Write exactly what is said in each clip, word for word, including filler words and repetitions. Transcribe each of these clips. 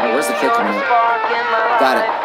Oh, where's the kick coming up? Got it.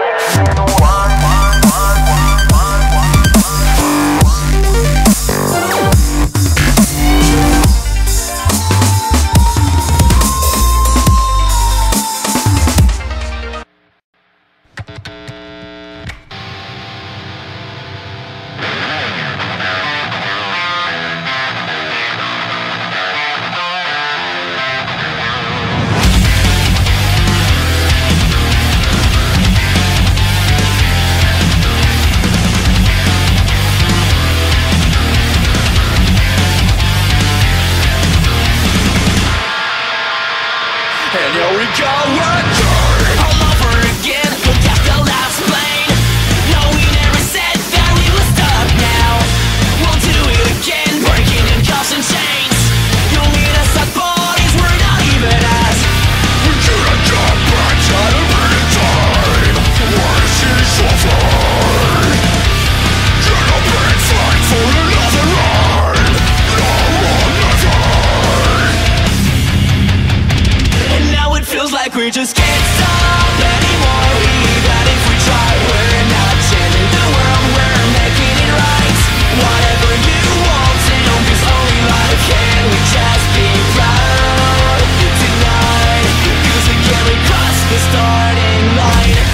And here we go again, all over again. Look at the last plane. No, we never said that we were stuck now. We'll do it again, breaking in cuffs and chains. You'll meet us at parties we're not even at. We could've come back at a minute time. Why is she so far? Get up and fight for another ride. No one ever. And now it feels like we just can't stop anymore. Even if we try, we're not changing the world, we're making it right. Whatever you want to know, 'cause only life can we just be proud tonight. 'Cause we can't cross the starting line.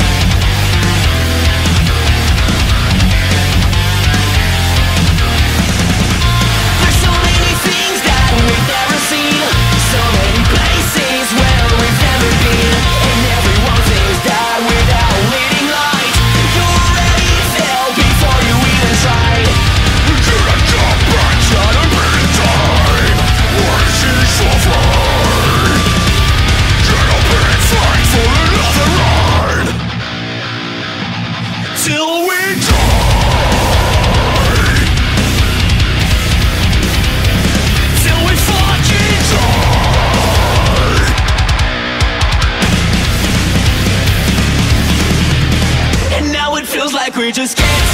There's so many things that we've never seen, so many places where we've never been, and everyone thinks that without leading light, you already failed before you even tried. We could've come back at a minute time. Why is she so far? Get up and fight for another ride. Till we die. Till we fucking die. And now it feels like we just can't